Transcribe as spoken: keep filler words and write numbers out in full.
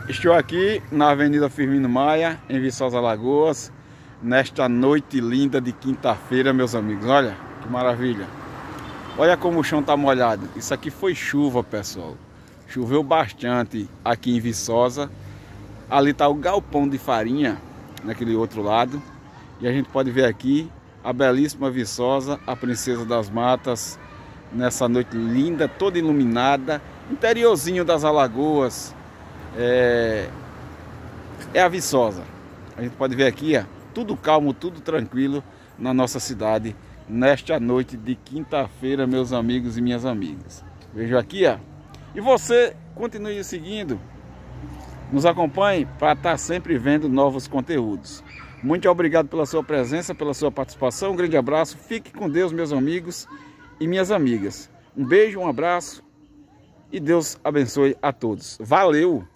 Estou aqui na Avenida Firmino Maia, em Viçosa, Alagoas, nesta noite linda de quinta-feira, meus amigos. Olha que maravilha. Olha como o chão está molhado. Isso aqui foi chuva, pessoal. Choveu bastante aqui em Viçosa. Ali está o galpão de farinha, naquele outro lado. E a gente pode ver aqui a belíssima Viçosa, a princesa das matas, nessa noite linda, toda iluminada. Interiorzinho das Alagoas. É, é a Viçosa. A gente pode ver aqui, ó, tudo calmo, tudo tranquilo na nossa cidade nesta noite de quinta-feira, meus amigos e minhas amigas. Vejo aqui, ó. E você continue seguindo, nos acompanhe para estar sempre vendo novos conteúdos. Muito obrigado pela sua presença, pela sua participação. Um grande abraço. Fique com Deus, meus amigos e minhas amigas. Um beijo, um abraço e Deus abençoe a todos. Valeu!